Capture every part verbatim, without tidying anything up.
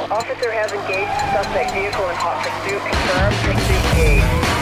Officer has engaged the suspect vehicle in hot pursuit. Confirmed. Pursuit engaged.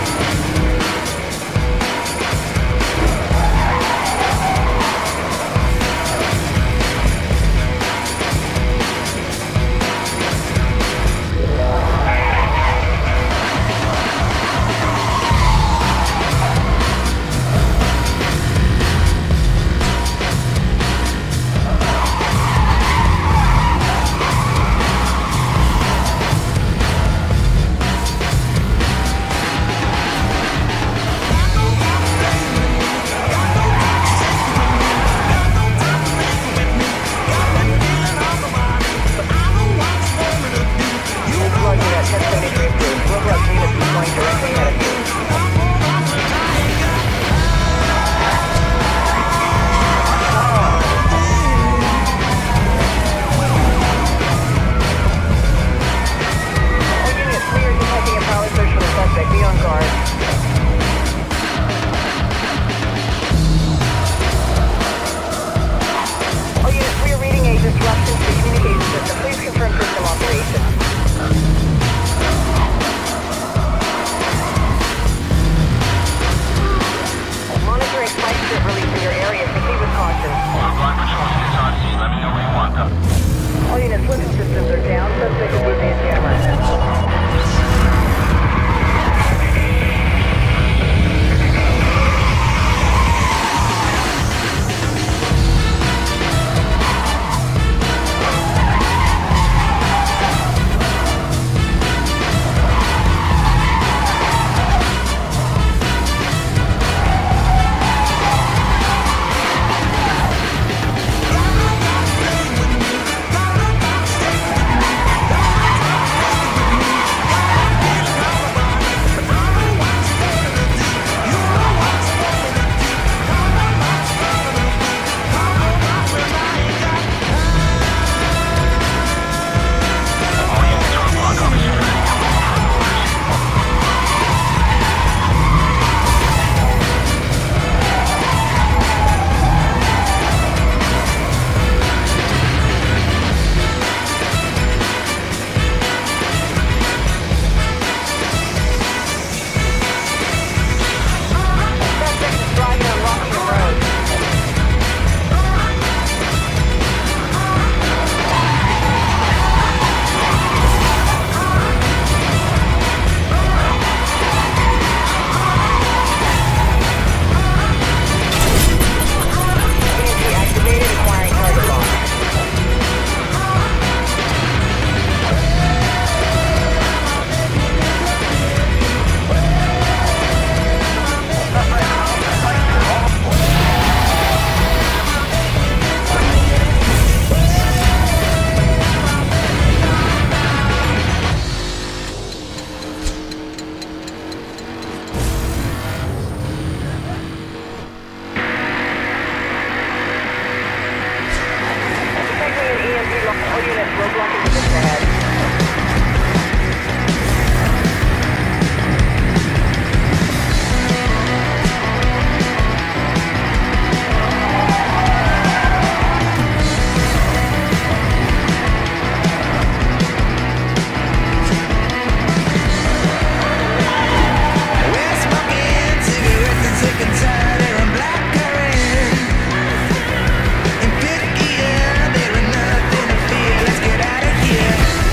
Let's get out of here.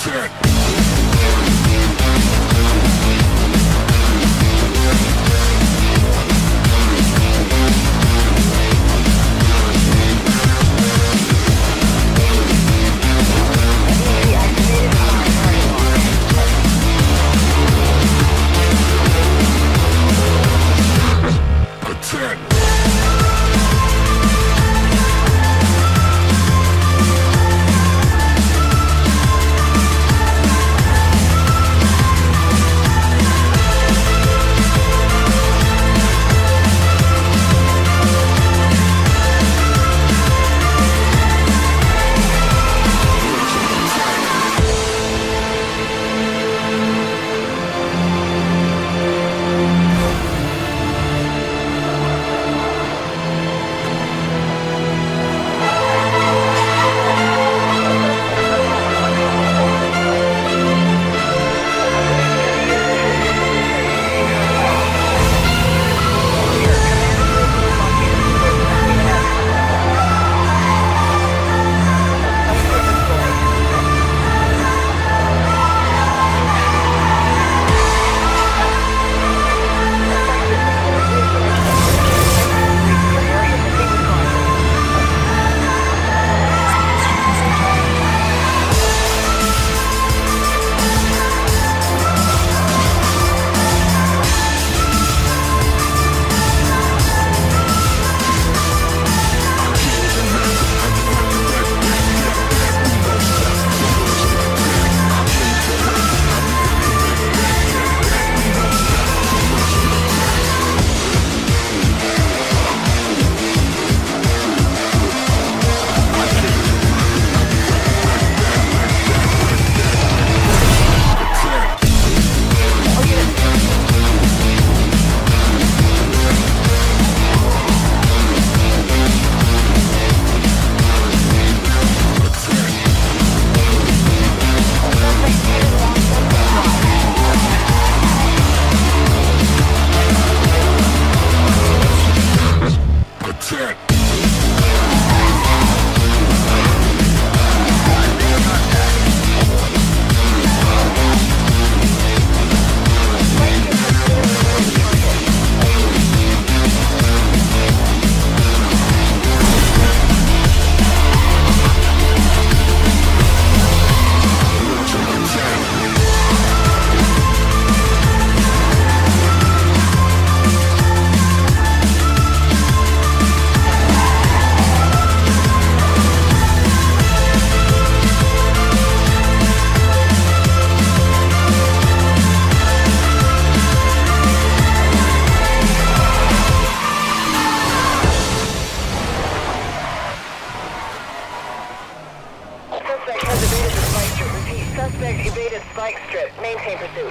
Suspect evaded Spike Strip. Maintain pursuit.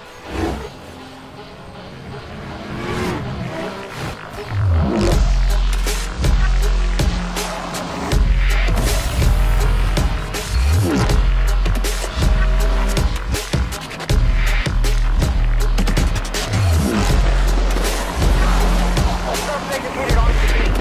Suspect is headed on to the beat.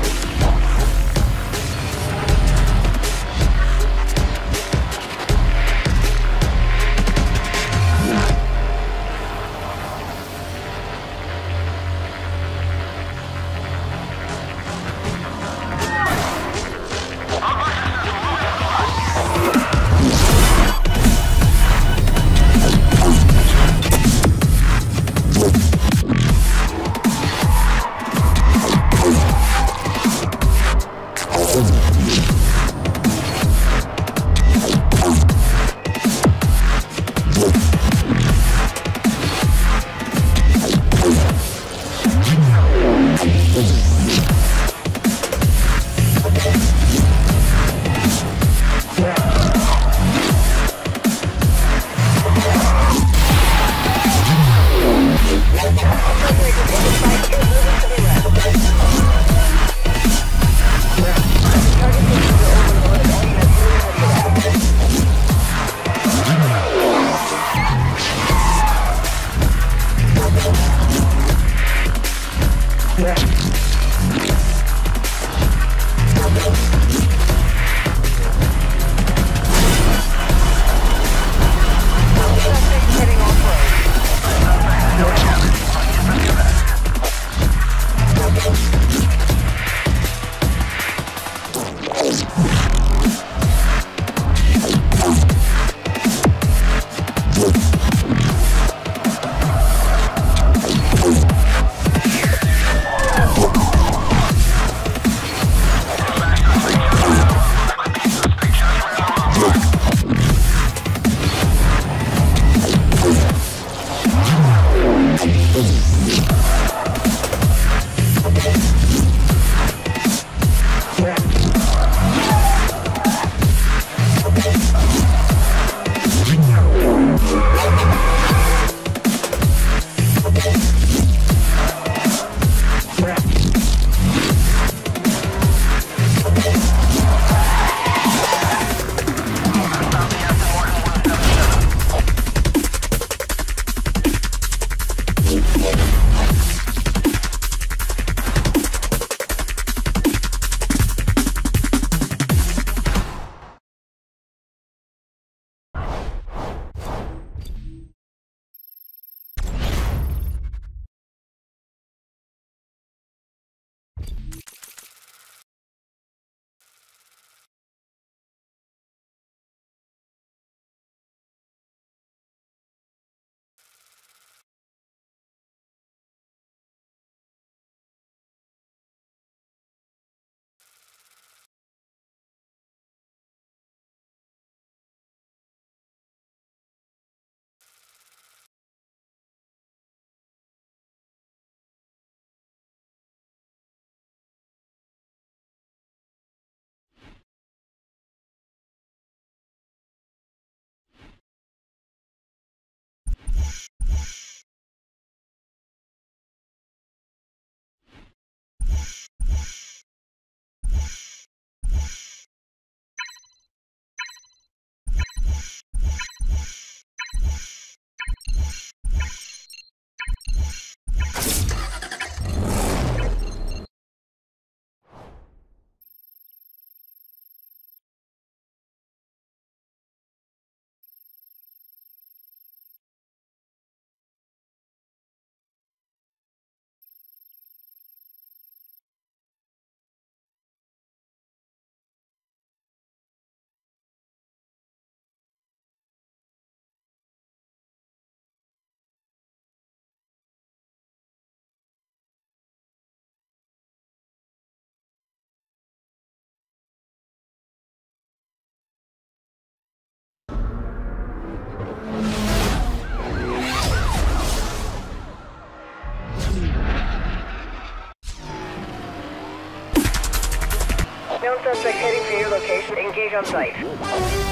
engage on site.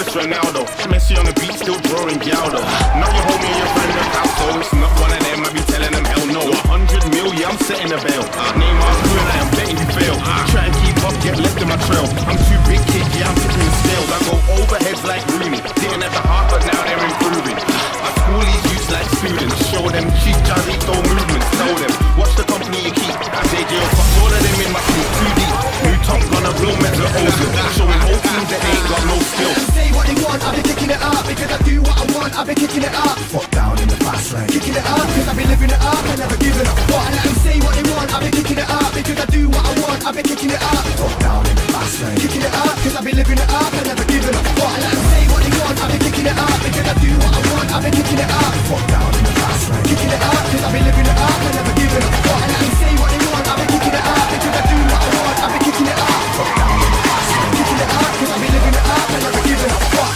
Cristiano Ronaldo. Messi on the beat, still drawing Galdo. Now you hold me and your friend of household. It's not one of them, I be telling them hell no. A hundred mil, yeah, I'm setting the bail. Neymar's good, I am betting you fail. Try and keep up, get left in my trail. I'm too big, kid, yeah, I'm tipping the scales. I go overheads like Rooney. Didn't have the heart, but now they're improving. I school these youths like students. Show them cheap Jarrito movements. Tell them, watch the company you keep. I say jail, fuck all of them in my suit, too deep. New top gun, a real mental ocean. Showing whole teams that they ain't got no skill. Say what they want, I've been kicking it up. Because I do what I want, I've been kicking it up. Fuck down in the fast lane. Kicking it up, cause I've been living it up and never giving up. What? I let them say what they want, I've been kicking it up. Because I do what I want, I've been kicking it up. Fuck down in the fast lane. Kicking it up, cause I've been living it up and never giving up. What? I let them say what they want, I've been kicking it up. Because I do what I want, I've been kicking it up. Fuck down in the fast lane. Kicking it up, cause I've been living it up and never giving up. What? I let them say what they want, I've been kicking it up. Because I do what I want, I've been kicking it up. Fuck down in the fast lane. Kicking it up, cause I've been living it up and never giving up. What?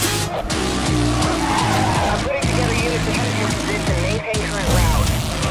I'm putting together units ahead of your position. Maintain current route.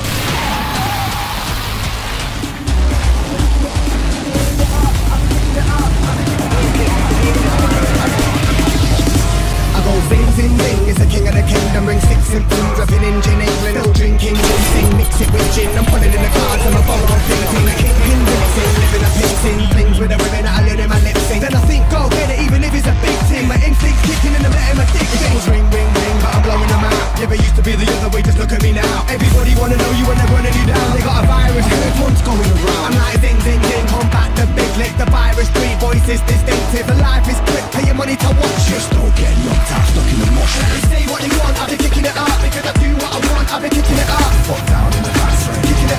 I go zing zing zing, it's the king of the kingdom, bring six symptoms of an engine, England, no drinking, sing, mix it with gin, I'm pulling in the cards, I'm a bowl of thinking, kingpin, rinsing, living a pincing, flings with the women that I live in my lip sync, then I think, go get it, even if it's a big thing, my instincts kicking and I'm letting my dick sing, ring, ring, ring, but I'm blowing them out, never used to be the other way, just look at me now, everybody wanna know you when they're running you down, they got a virus, good one's going around, I'm like zing, zing, zing, combat the big lick, the virus, three voices, distinctive, the life is quick, pay your money to watch, just don't get knocked out, stuck in the mosh. They say what they want, I've been kicking it up, because I do what I want, I've been kicking it up. Fuck down in the fast lane.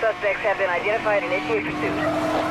suspects have been identified. Initiate pursuit.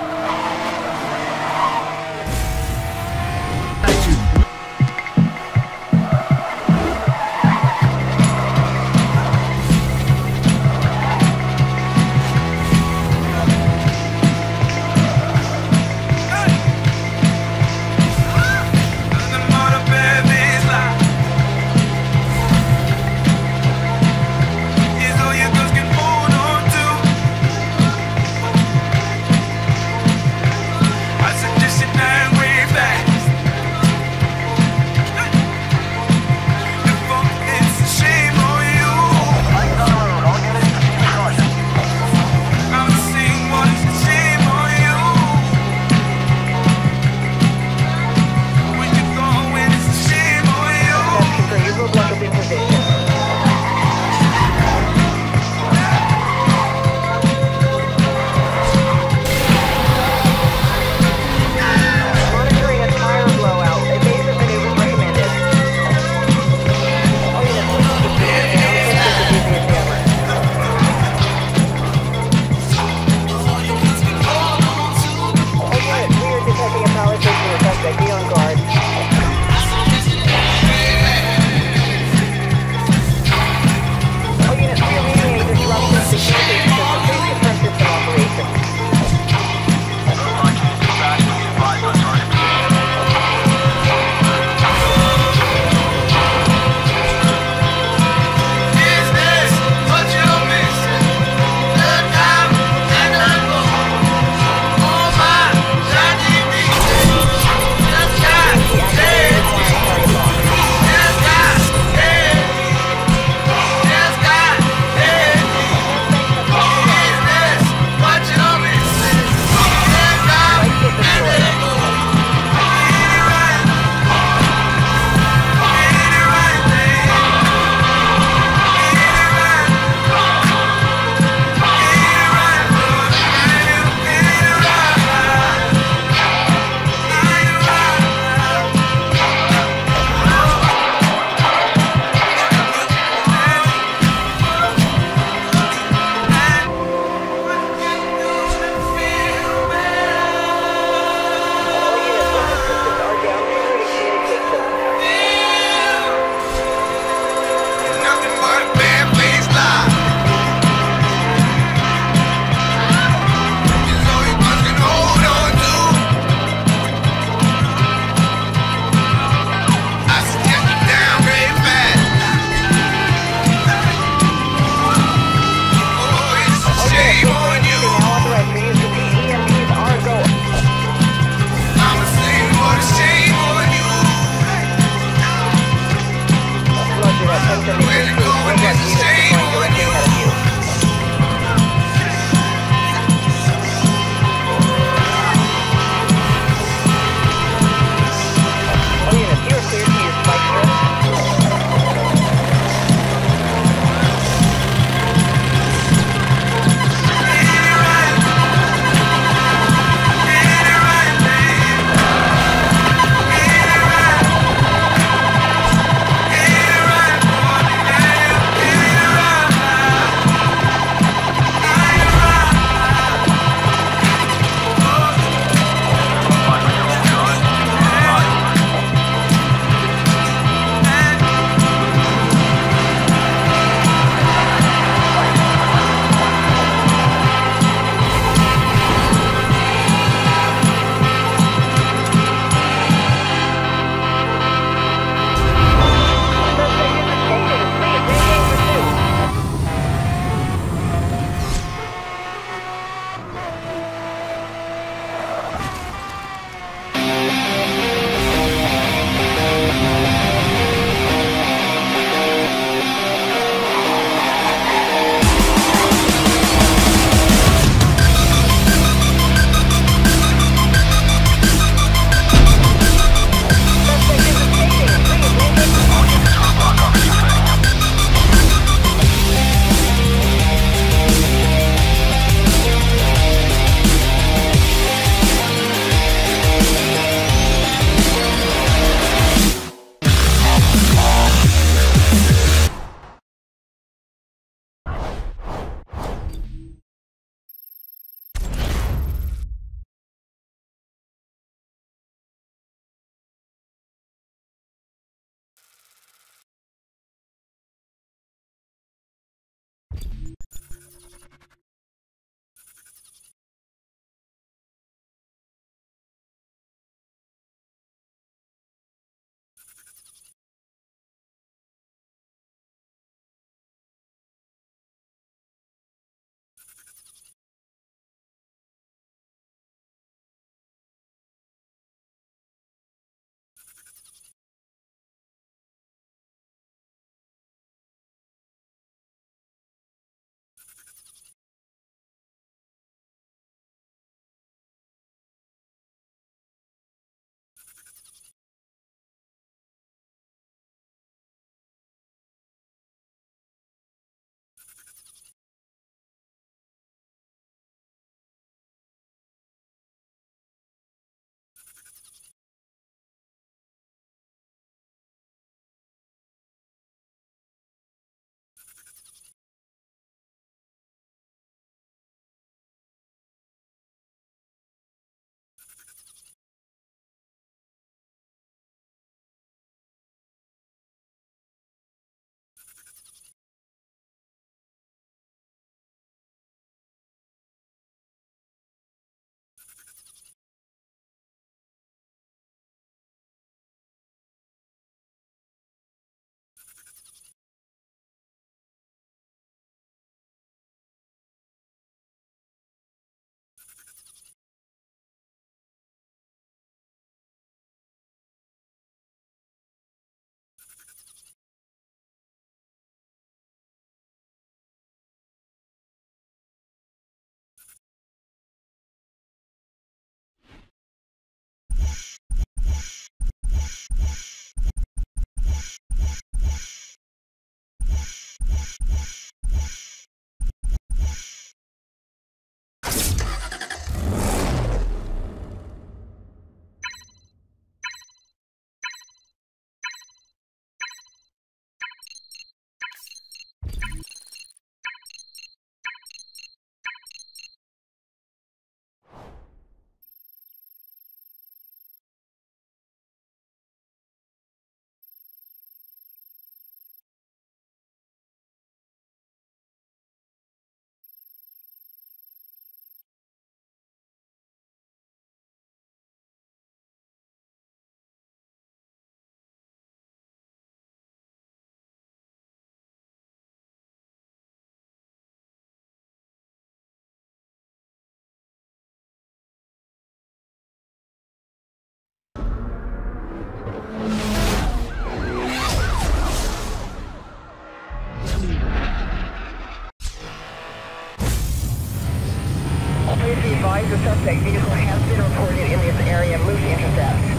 advised the suspect vehicle has been reported in this area. Move to intercept.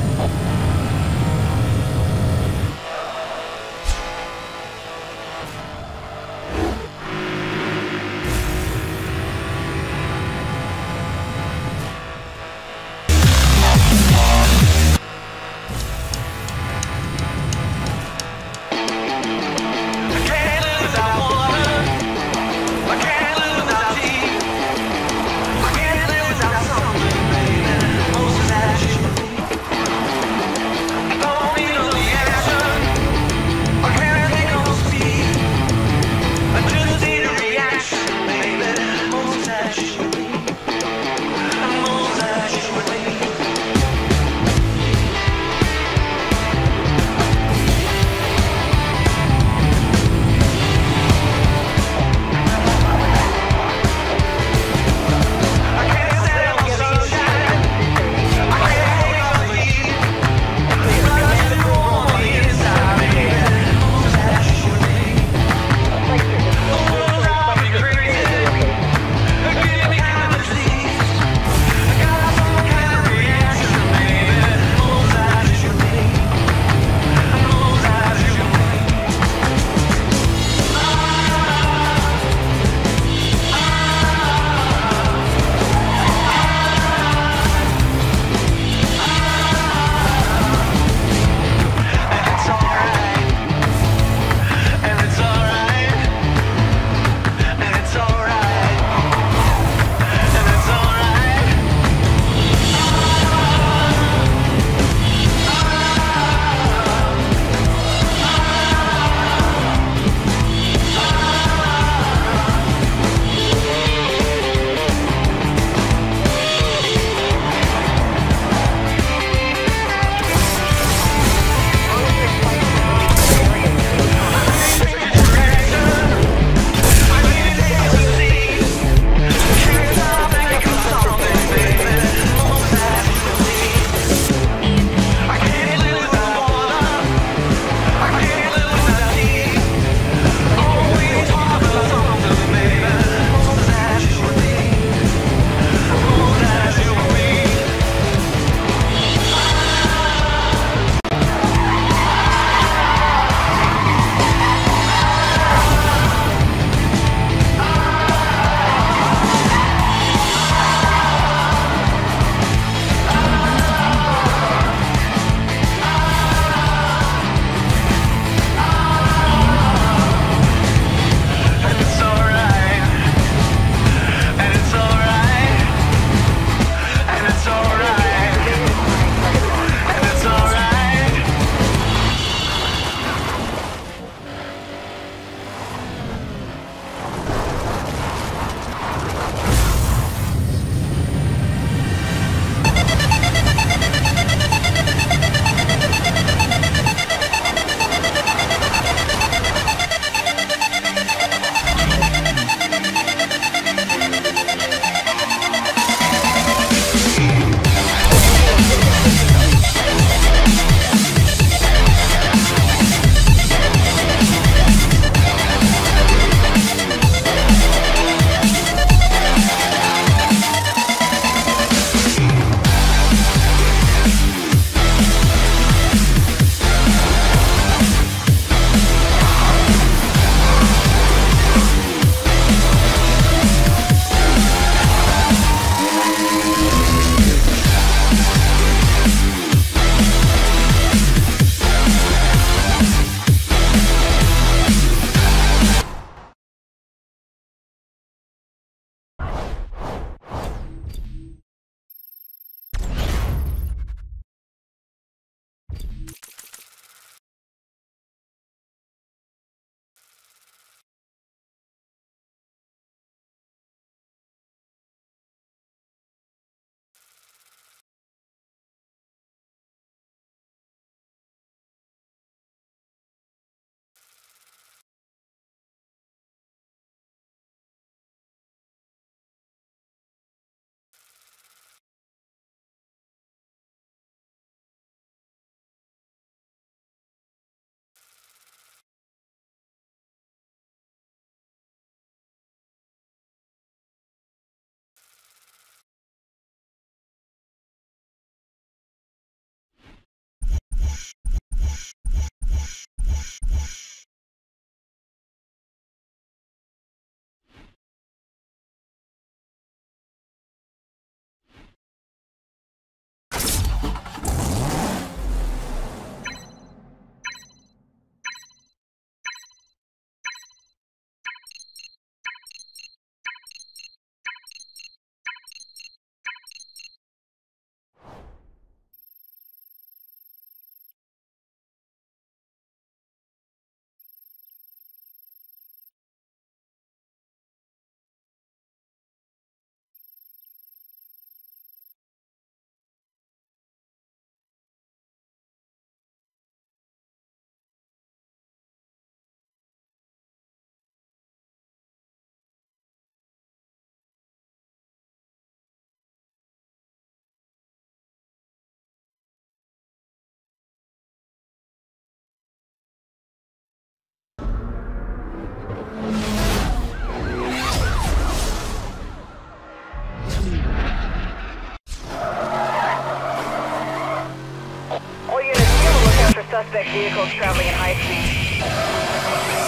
Suspect vehicle is traveling at high speed.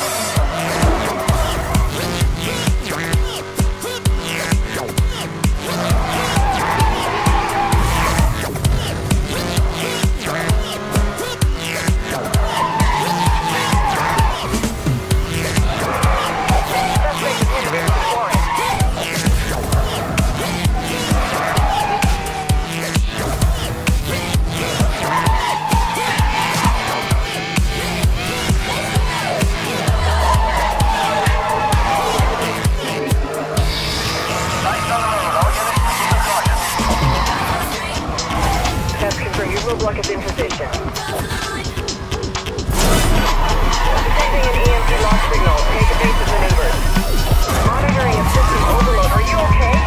Roadblock is in position. Detecting an E M P lock signal. Take evasive maneuvers. Monitoring a system overload. Are you okay?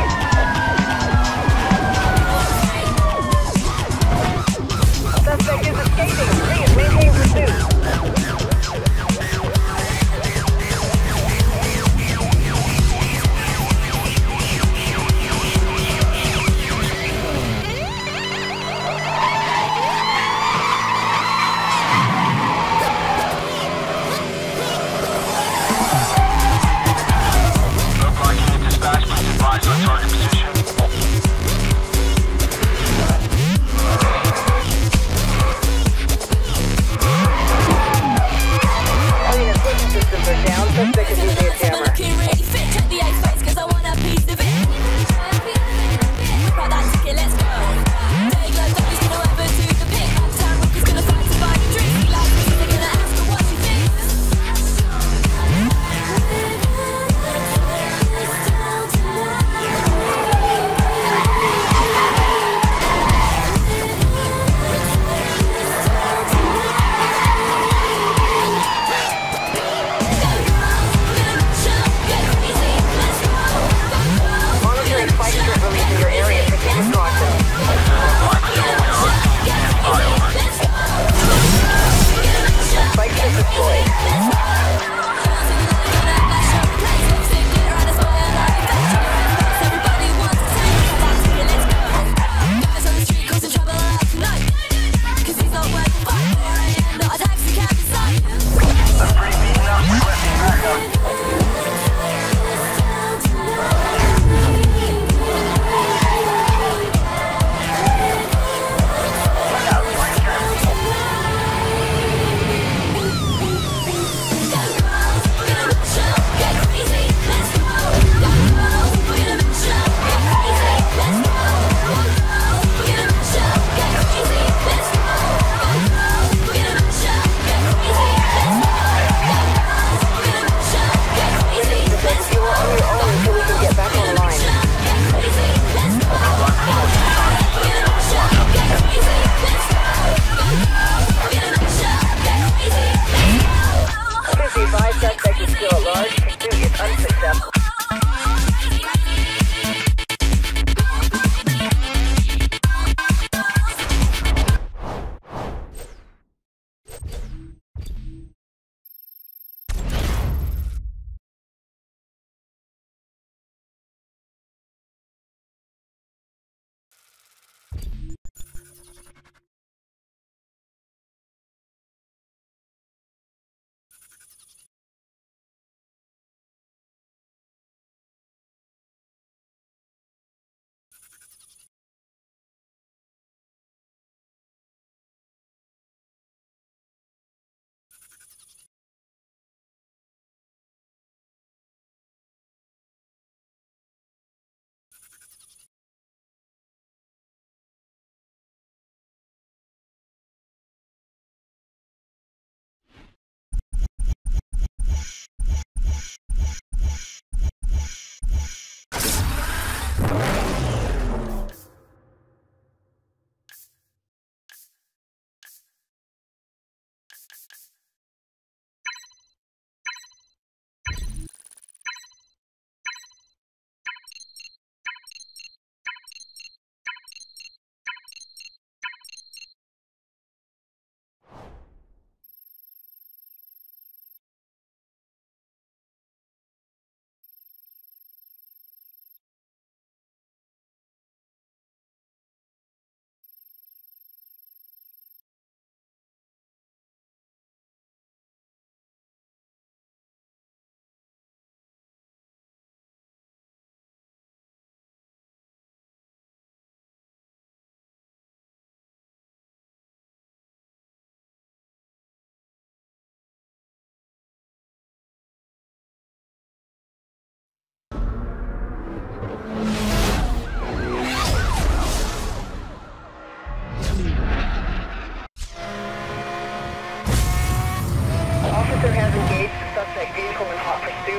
Suspect is escaping. Please maintain pursuit.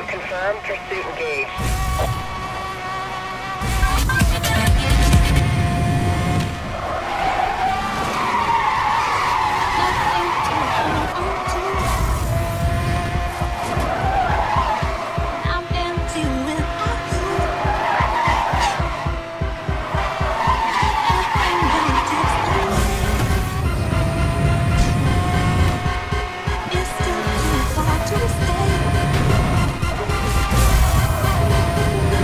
Pursuit confirmed. Pursuit engaged. It's still too far to stay.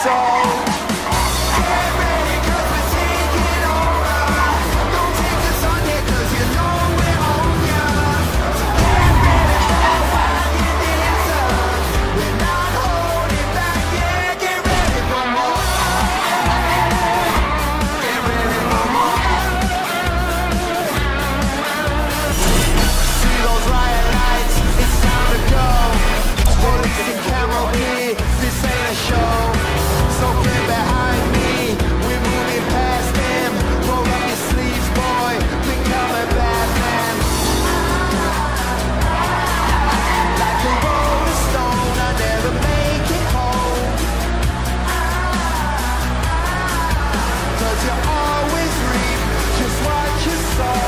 soul. Get ready, 'cause we're taking over. Don't take us on yet, 'cause you know we're on ya. So get ready for what you deserve. We're not holding back, yeah. Get ready for more. Get ready for more. See those riot lights, it's time to go. Police and camera here, this ain't a show. So get behind me, we're moving past them. Roll up your sleeves, boy, become a bad man. Like a rolling stone, I never make it home. 'Cause you always reap just what you sow.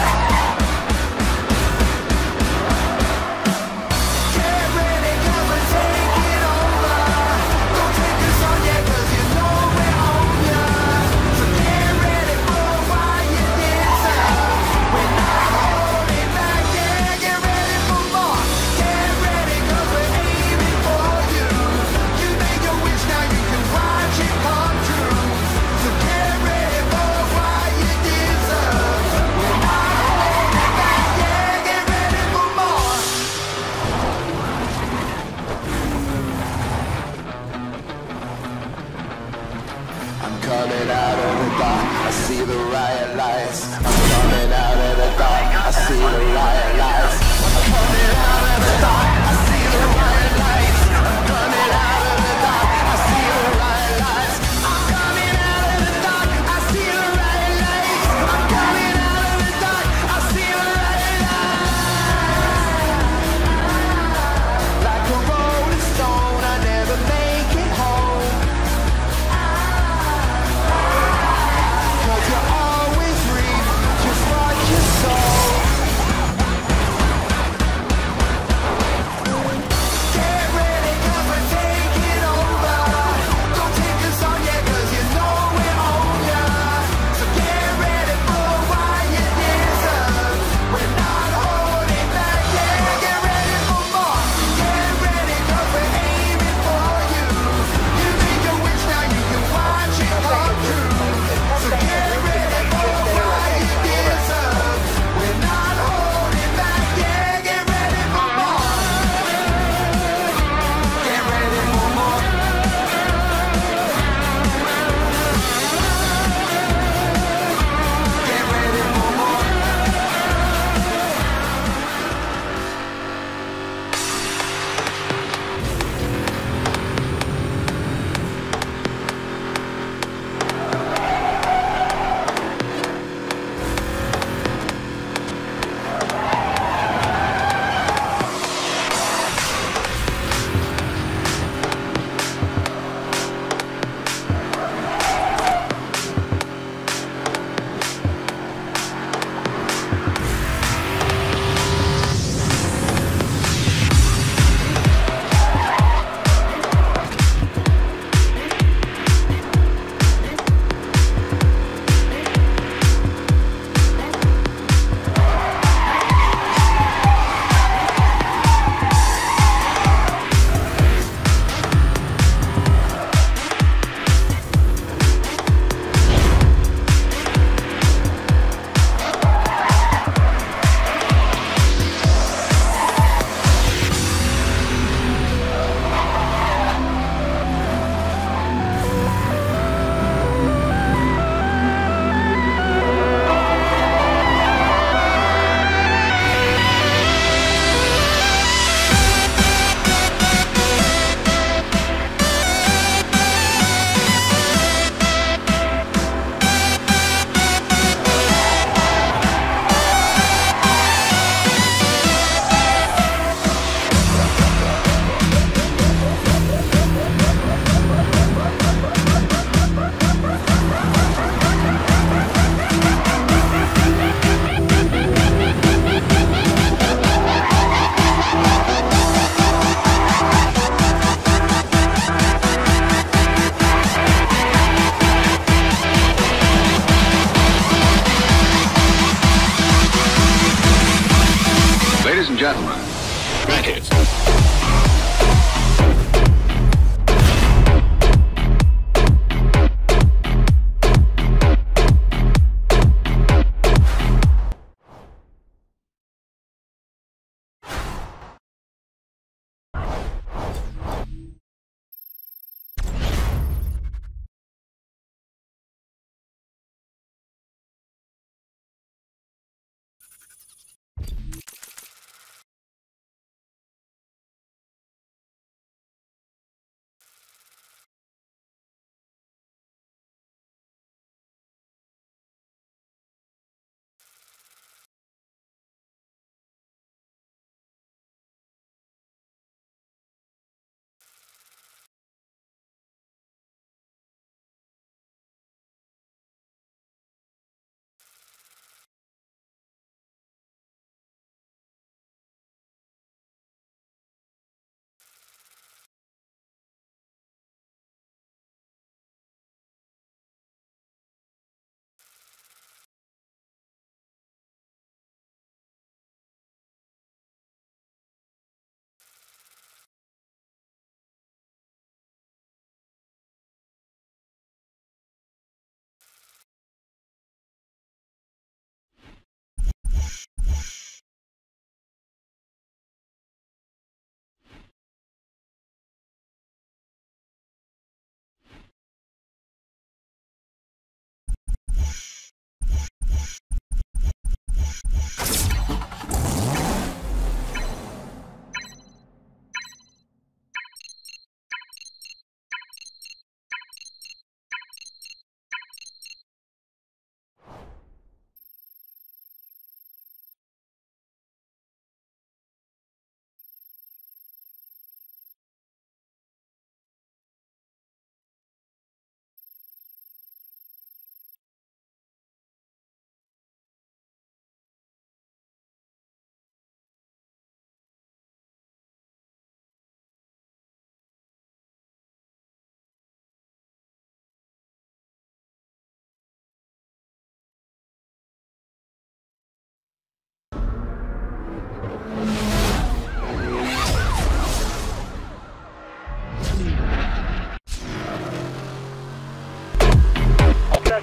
Get ready, 'cause we're taking over. Don't take us on yet, 'cause you know we're on ya. So get ready for what you deserve. We're not holding back, yeah. Get ready for more. Get ready, 'cause we're aiming for you. You make a wish, now you can watch it come true. So get ready for what you deserve. We're not holding back, yeah. Get ready for more. I'm coming out of the dark, I see the riot lights. I'm coming out of the dark, I see the riot lights. I'm coming out of the dark, I see the riot lights. I'm coming out of the dark, I see the riot lights. I'm coming out of the dark, I see the riot lights. I'm coming out of the dark, I see the riot lights. Like a rolling stone, I never make it home. 'Cause you always reap just what you sow.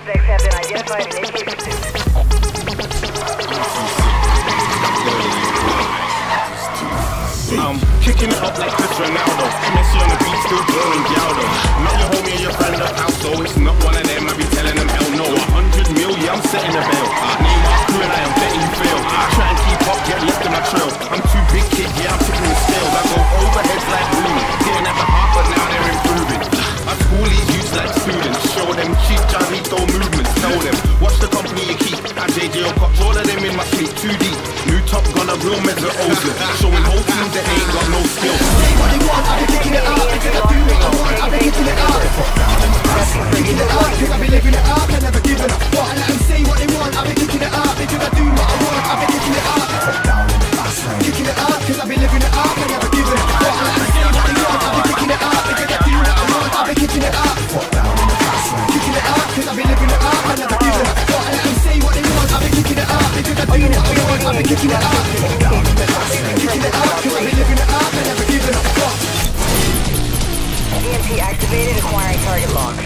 Suspects have been identified and in pursuit. I'm kicking it up like Chris Ronaldo. Messi on the beat, still blowing Gialdo. Now you hold me and your friend up out, so it's not one of them. I be telling them hell no. A hundred mil, yeah, I'm setting the bail. Name my crew and I am betting you fail. Try and keep up, get left in my trail. I'm too big, kid, yeah, I'm tipping the scales. I go overheads like Rooney. Getting at the heart, but now they're improving. I school these youths like students. Show them cheap Jarrito movements. Tell them, watch the company you keep. I J J O cops, all of them in my sleep, too deep. New Top Gun, a real mezzo Ozil. Showing whole teams that ain't got no skills. Say what they want, I be kicking it up. Because I do what I want, I be kicking it up. Kicking it up, cause I be living it up. I never giving up. What I let them say what they want, I be kicking it up. Because I do what I want, I be kicking it up. Kicking it up, cause I be living it up. I never giving up. What I let them say what they want, I be kicking it up. Because I do what I want, I be kicking it up. Kicking it up, cause I be living it up. I never giving up. What I let them say what they want, I be kicking it up. Because I do what I want, I be kicking it up. Kicking it up, cause I be living it up. I never giving up. E M T activated, acquiring target lock.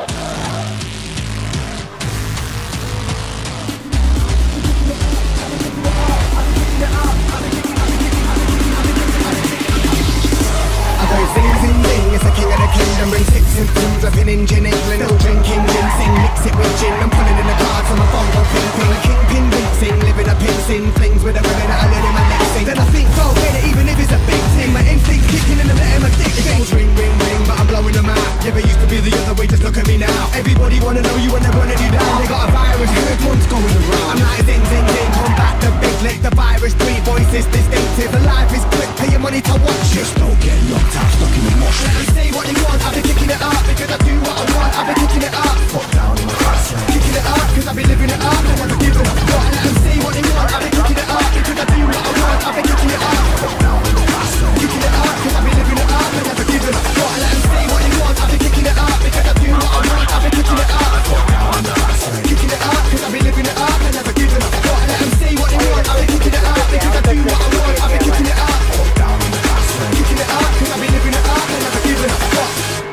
I go zing zing zing, it's the king of the kingdom. Bring six symptoms of an engine England. No drinking, ginseng, mix it with gin. I'm pulling in the cards on my phone, go ping ping. Kingpin, rinsing, living a pincing. Flings with a women that I let in my neck sing. Then I think, go get it, even if it's a big thing. My instincts kicking in and let him addict. Things ring, ring, ring, but I'm blowing them out. Never used to be the other way, just look at me now. Everybody wanna know you and they wanna you down. They got a virus, good one's going around. I'm like zing zing zing, come back the big lick. The virus, three voices, distinctive. The life is quick, pay your money to watch. Just don't get locked out, stuck in the mosh. Let them say what they want, I be kicking it up. Because I do what I want, I be kicking it up. Fuck down in the class, kicking it up, cause I be living it up. I never giving up. What I let them say what they want, I be kicking it up. Because I do what I want, I be kicking it up. Fuck down in the class, kicking it up, cause I be living it up. I never giving up. What I let them say what they want, I be kicking it up. Because I do what I want, I be kicking it up. Fuck down in the class, kicking it up, cause I be living it up. I never giving up. What I let them say what they want, I be kicking it up. Because I do what I want, I be kicking it up. Fuck down in the class, kicking it up, cause I be living it up. I never giving up. Fuck.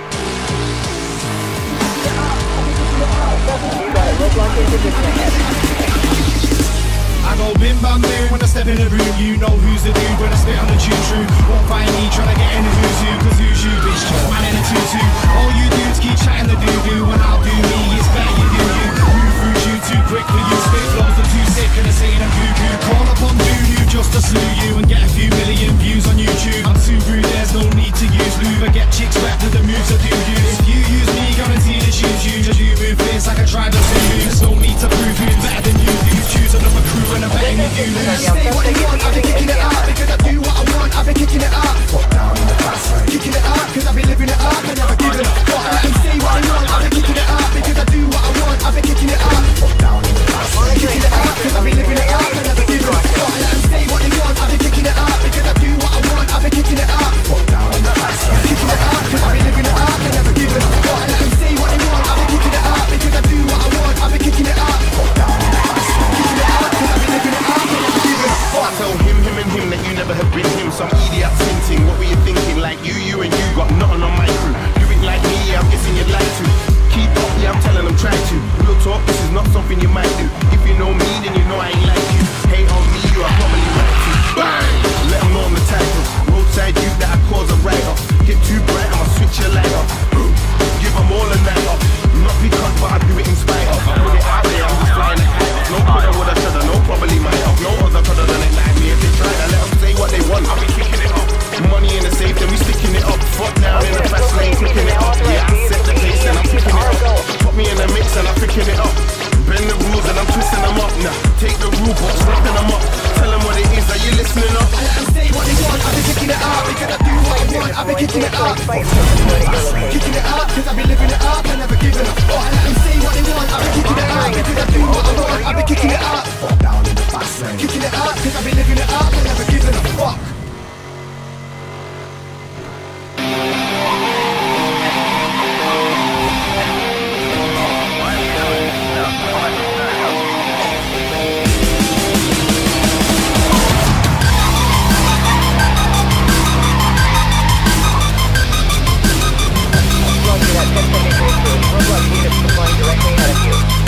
You got it, roadblock in position ahead. I go bim bam boom when I step in the room. You know who's the dude when I spit on the tune true. Won't find me trying to get in the who's who. Cause who's you bitch, man in a tutu. All you dudes keep chatting the doo doo. When I'll do me, it's better you do you. Move through you too quick for you. Spit flows are too sick and they're saying I'm cuckoo. Call up on Voodoo just to slew you and get a few million views on YouTube. I'm too rude, there's no need to use lube. I get chicks wrapped with the moves I do use. If you use me, guarantee to shoot you. Just you move face like I tried to sue you. There's no need to prove who's better than you. You choose another crew and I'm betting you lose. Say what they want, I be kicking it up. Because I do what I want, I be kicking it up. Fuck down in the class, kicking it up, cause I be living it up. I never giving up. What I let them say what they want, I be kicking it up. Because I do what I want, I be kicking it up. Fuck down in the class, kicking it up, cause I be living it up. I never giving up. What I let them say what they want, I be kicking it up. Because I do what I want, I be kicking it up. Fuck down in the class, kicking it up, cause I be living it up. I never giving up. What I let them say what they want, I be kicking it up. Because I do what I want, I be kicking it up. Fuck down in the class, kicking it up, cause I be living it up. I never giving up. I tell him, him and him that you never have been him. Some idiot thinking, what were you thinking? Like you, you and you got nothing on my crew. Do it like me, yeah, I'm guessing you'd like to. Keep up, yeah, I'm telling them try to. Real talk, this is not something you might do. If you know me, then you know I ain't like you. Hate on me, you are probably right to. Bang! Let them know I'm the title. Roadside you that I cause a write-off. Get too bright, I'ma switch your light off. Give them all a night off. Not because, but I do it in spite of. I put it out there, I'm just flying a kite off. No coulda, woulda, shoulda, no probably might have. No other coulda done it like me. If they try to let them say what they want, I'll be kicking it up. Money in the safe, then we sticking it up. Fuck down in the fast lane, clicking it up. Yeah, I set the pace and I'm picking it up. Put me in the mix and I'm picking it up. Bend the rules and I'm twisting them up. Now, take the rule box, wrapping them up. Tell them what it is, are you listening up? I let them say what they want, I be kicking it up. Because I do what I want, I be kicking it up. Kicking it up, cause I be living it up. I never giving up. Oh, I let them say what they want, I be kicking it up. Because I do what I want, I be kicking it up. Fuck down in the fast lane. Kicking it up, cause I be living it up. I never giving a fuck. Roger that, ten seventy-three crew. Roadblock units deploying directly ahead of you.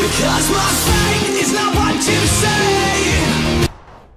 Cause my fate is not what you say.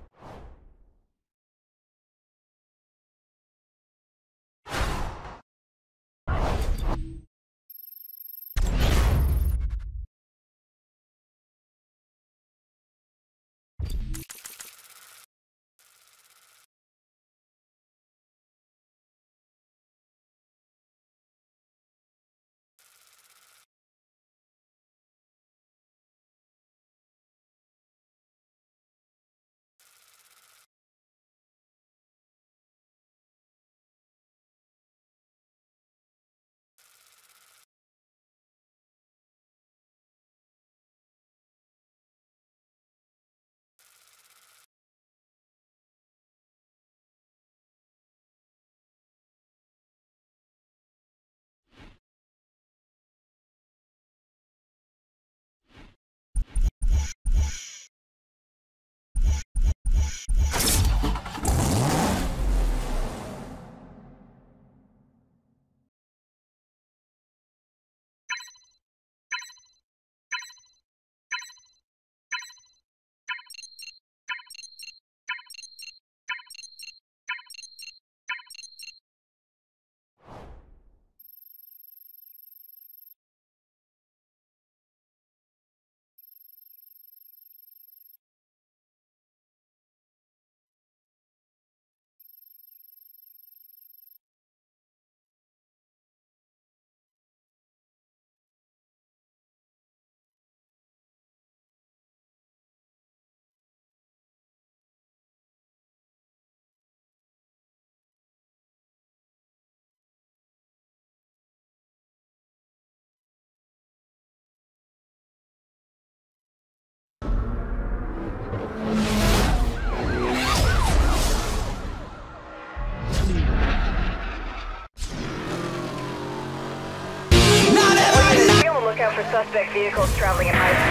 Look out for suspect vehicles traveling at high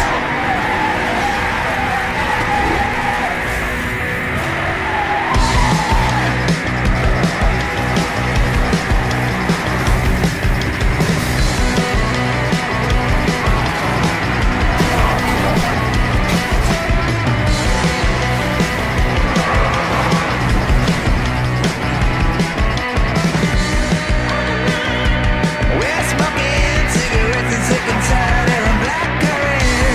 speed. We're smoking cigarettes and sick and tired of black current.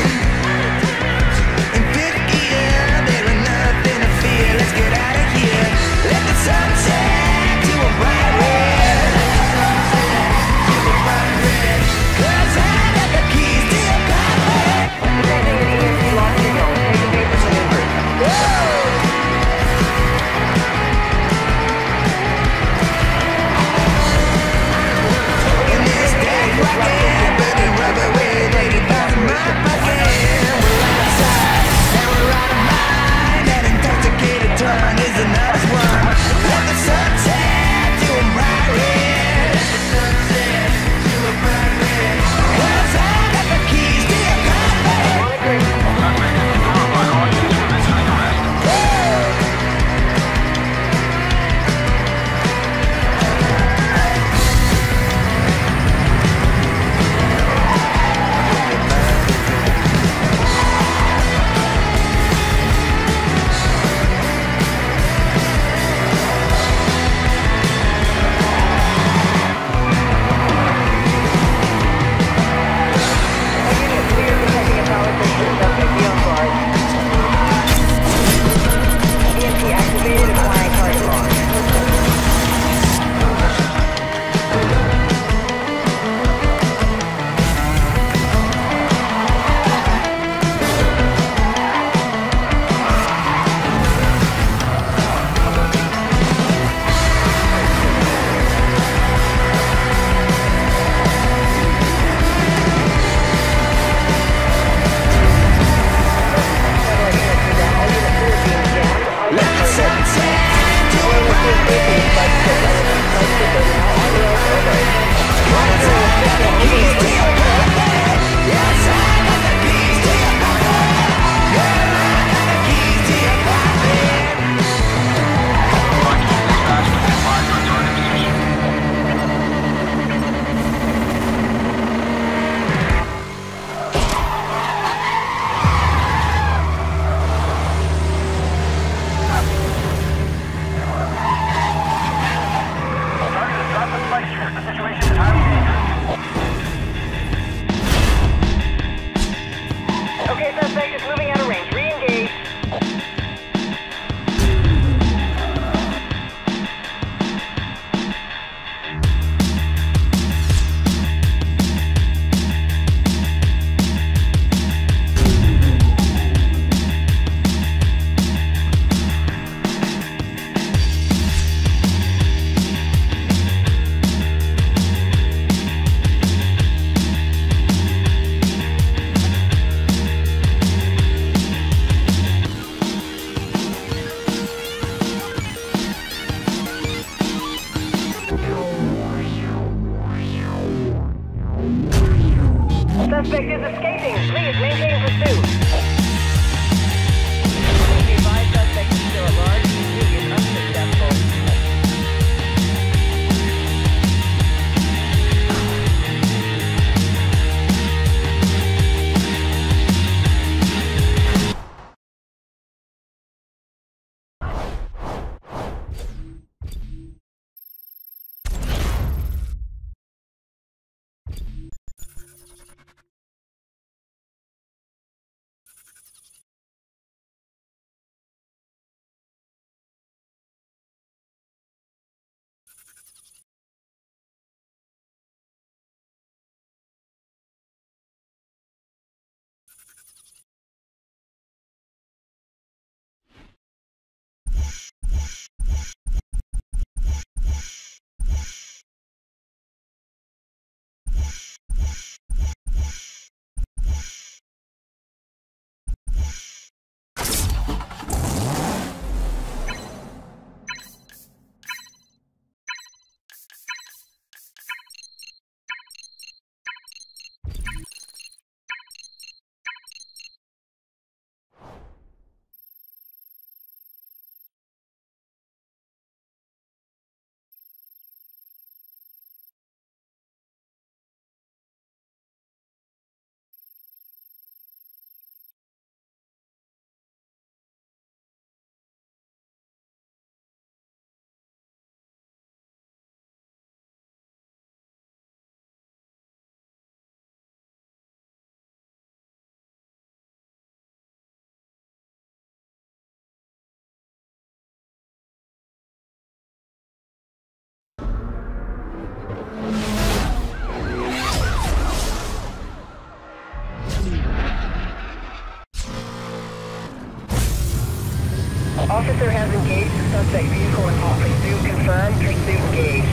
Suspect is escaping. Please maintain pursuit. Please be advised, suspect is still at large. Pursuit is unsuccessful. Officer has engaged the suspect vehicle in hot pursuit. Confirmed. Pursuit engaged.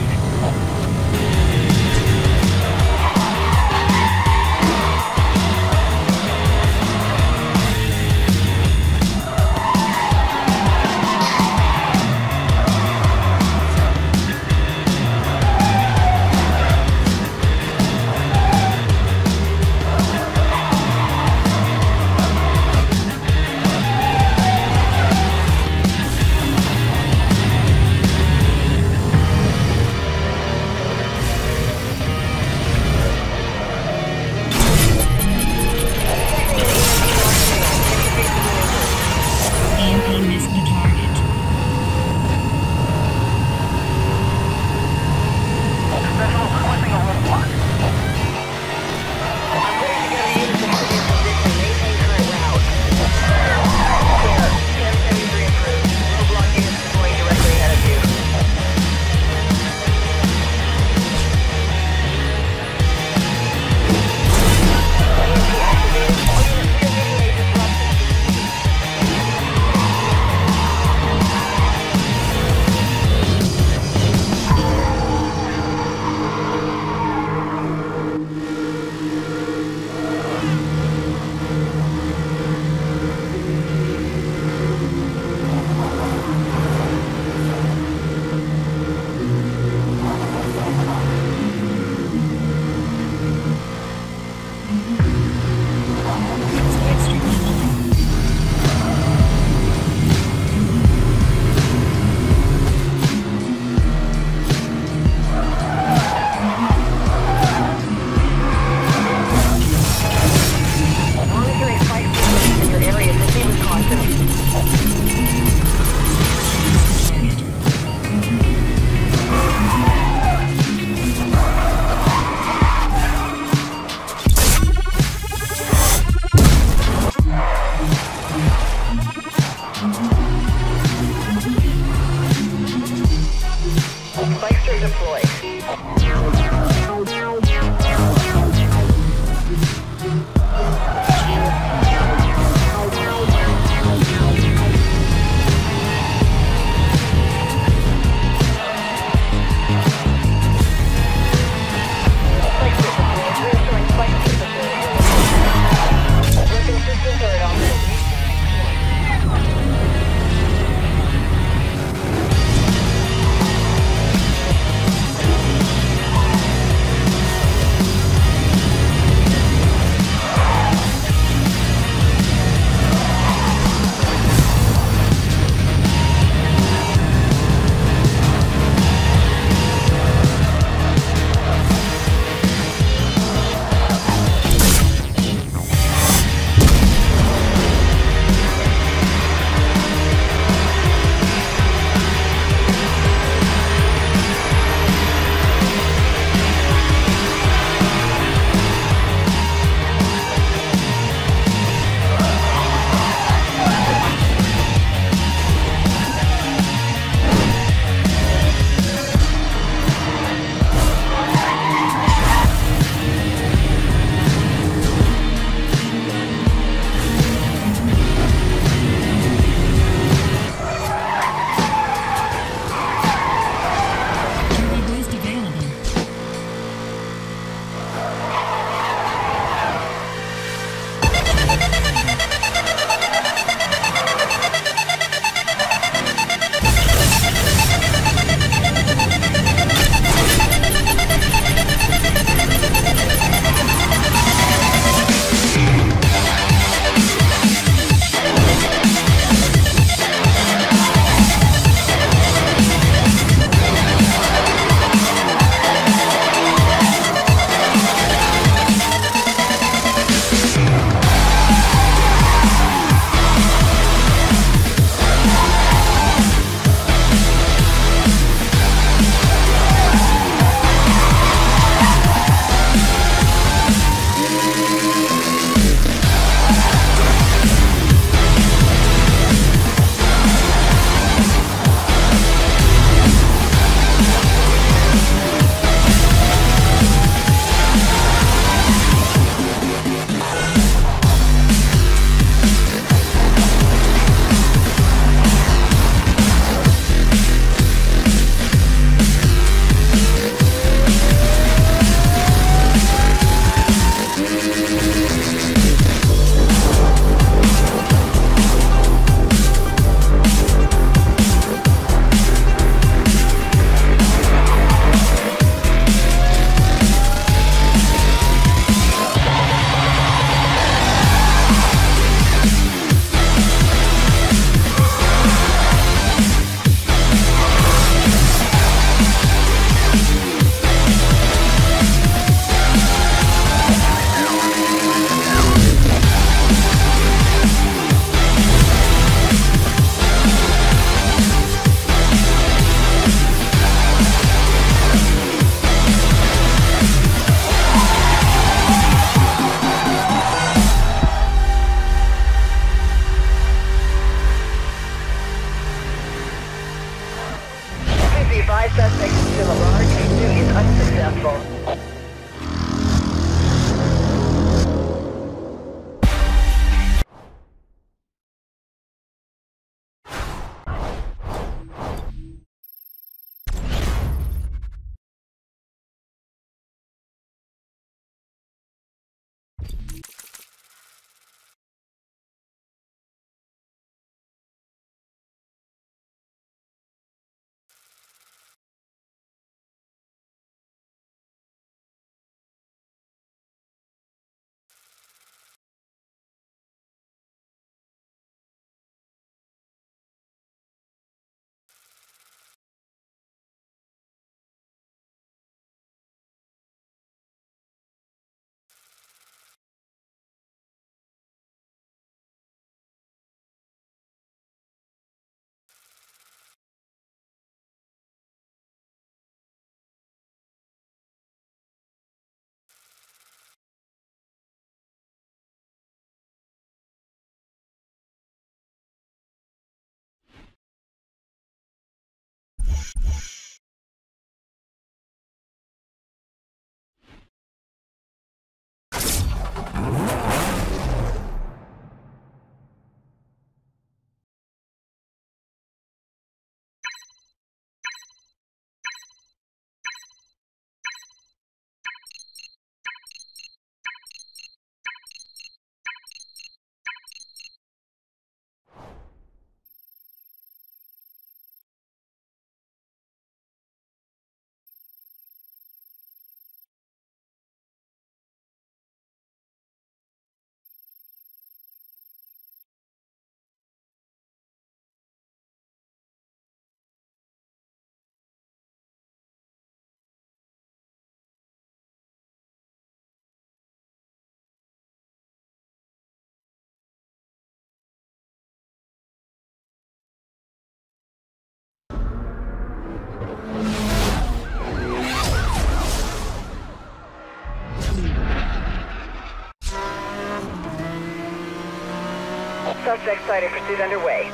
Suspect sighted, pursuit underway.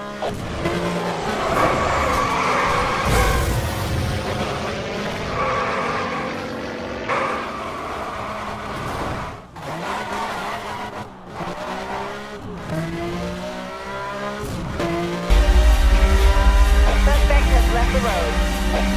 Suspect has left the road.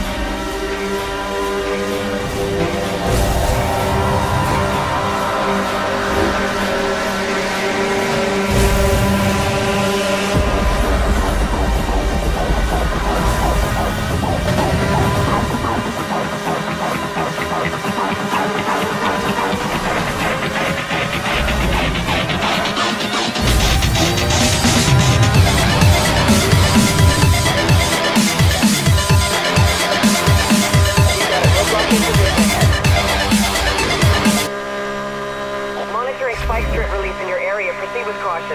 Monitoring spike strip release in your area. Proceed with caution.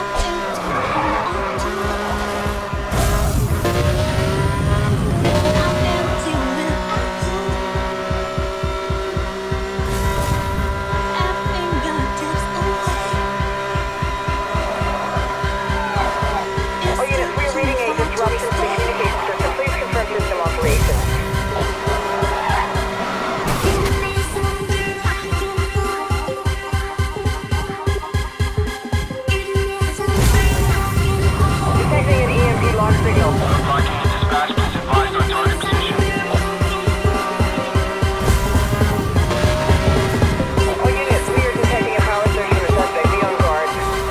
All units, we are reading a disruption to the communication system. Please confirm system operations. Detecting an E M P lock signal. Roger, dispatch, please advise on target position. All units, we are detecting a power surge from a suspect. Be on guard.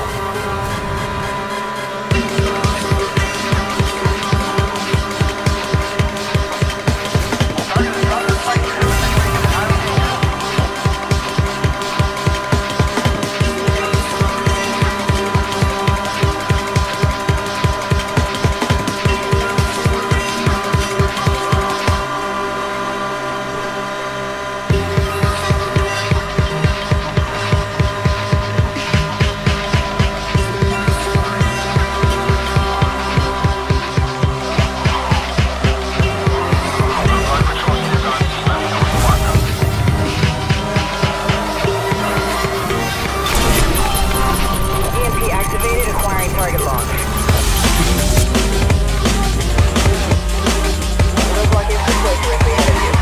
E M P activated, acquiring target lock. Roadblock is deployed directly ahead of you.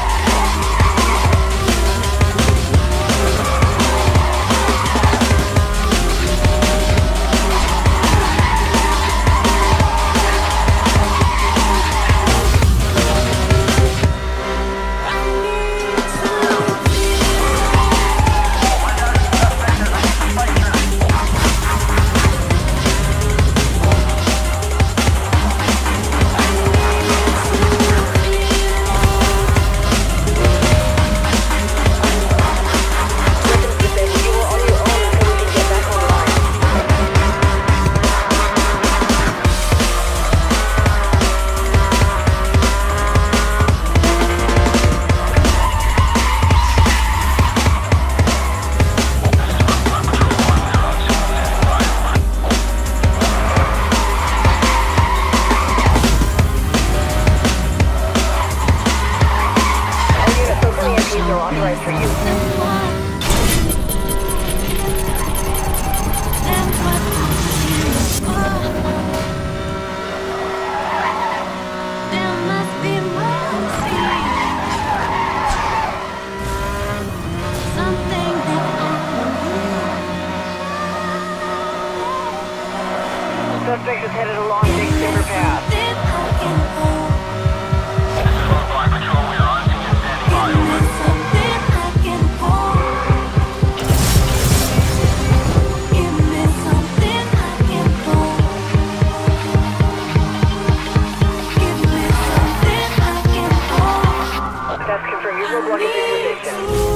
You are on your own until we can get back online. All units, local E M Ps are authorized for use. Suspect is headed along Big Timber Path. Roadblock Patrol, we are on scene and standing by, over. That's confirmed. Your roadblock is in position.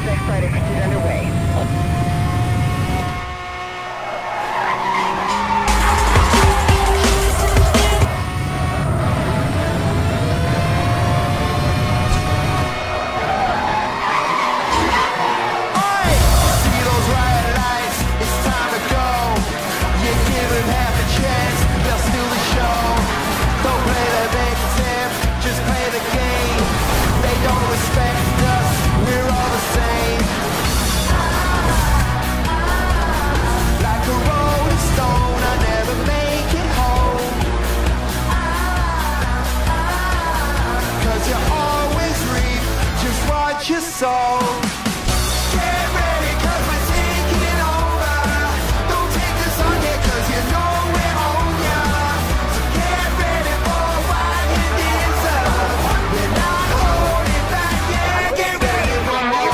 next Friday pursuit underway. Your soul. Get ready, cause we're taking it over. Don't take this on yet, cause you know we're on ya. So get ready for what you deserve. We're not holding back, yeah. Get ready for more.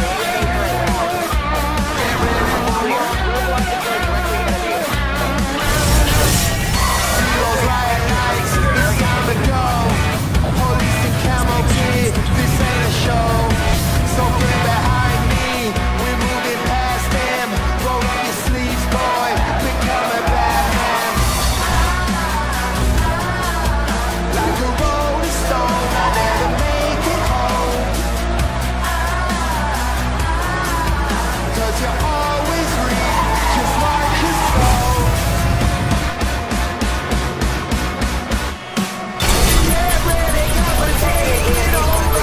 Get ready for more. See those riot lights, it's time to go. Police and camo kid, this ain't a show. So get behind me, we're moving past them. Roll up your sleeves, boy, become a Batman. Like a rolling stone, I never make it home. Cause you always reap just what you sow. Get ready, cause we're taking it over.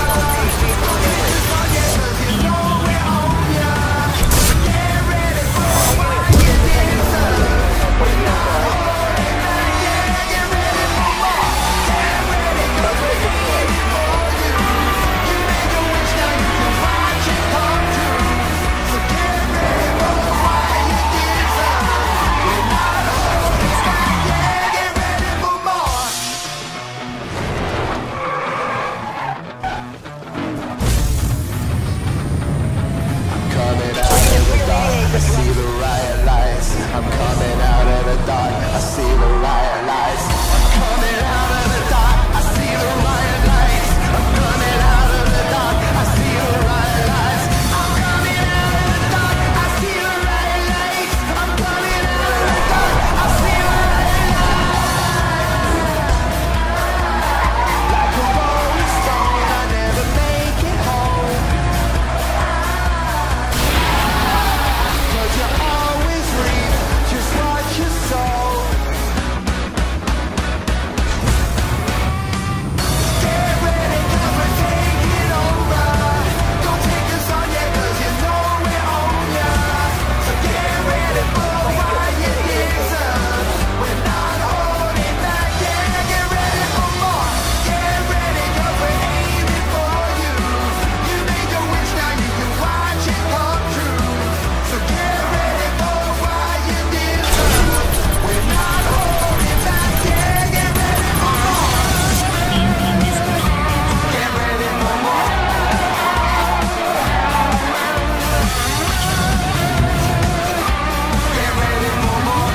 I see the riot lights. I'm coming out of the dark. I see the riot lights. I'm coming out of the dark. I see the riot lights. I'm coming out of the dark. I see the riot lights. I'm coming out of the dark. I see the riot lights. I'm coming out of the dark. I see the riot lights. Like a rolling stone, I never make it home. You always reap just what you sow. Get ready, cause we're taking over. Don't take us on yet, cause you know we're on ya. So get ready for what you deserve. We're not holding back, yeah. Get ready for more. Get ready, cause we're aiming for you. You made your wish, now you can watch it come true. So get ready for what you deserve. We're not holding back, yeah. Get ready for more. Get ready for more. Get ready for more.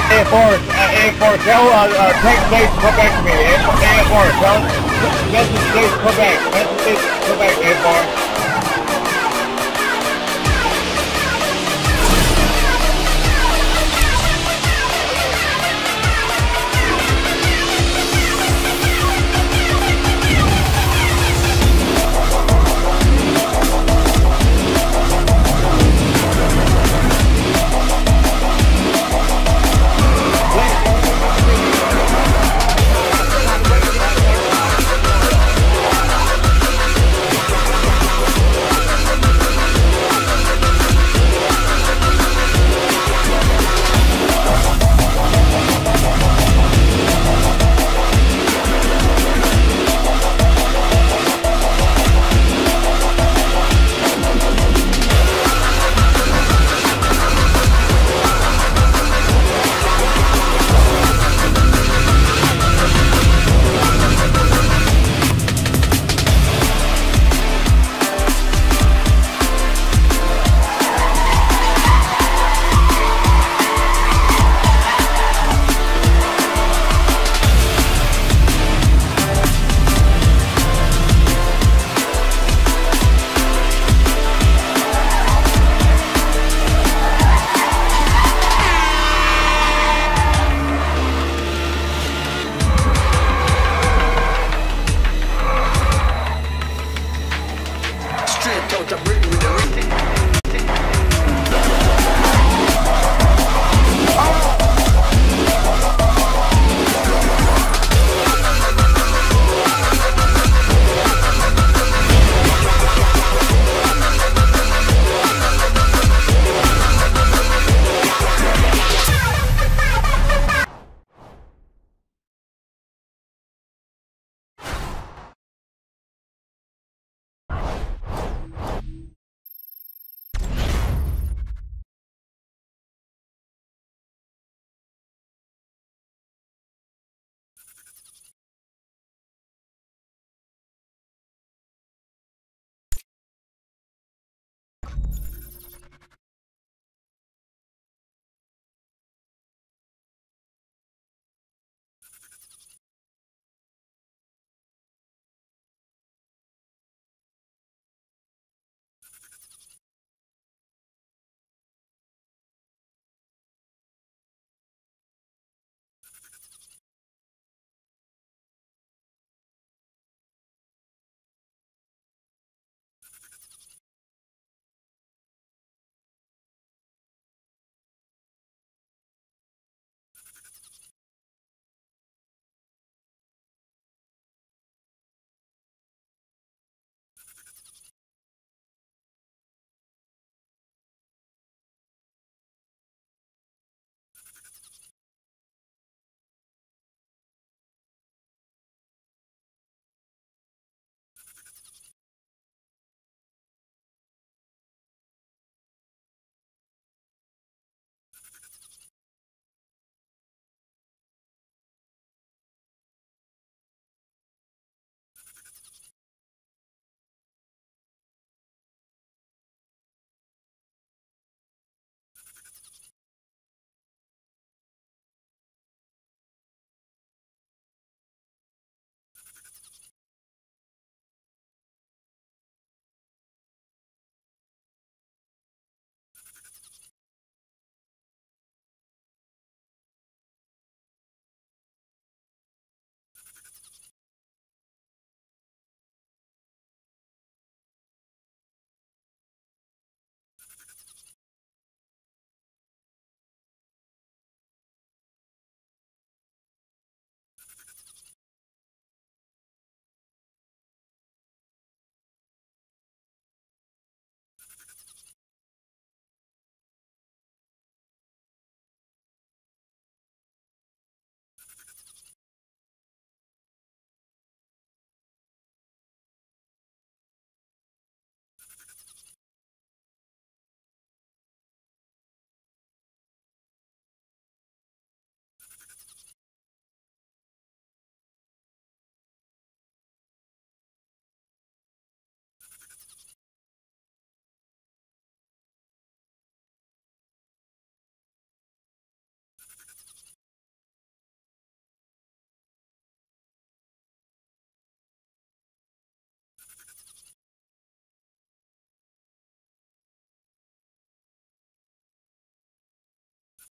A F four, uh, A F four, tell, uh, uh, take States, come back to me. A F four, tell, message States, come back. Message States, come back, A F four.